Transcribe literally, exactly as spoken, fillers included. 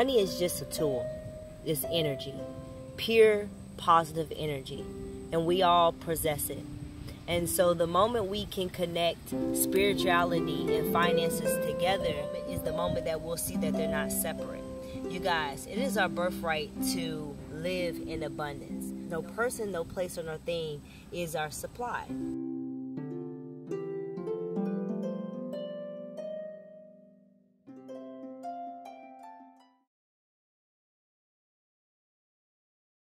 Money is just a tool. It's energy, pure positive energy, and we all possess it. And so the moment we can connect spirituality and finances together is the moment that we'll see that they're not separate. You guys, it is our birthright to live in abundance. No person, no place, or no thing is our supply.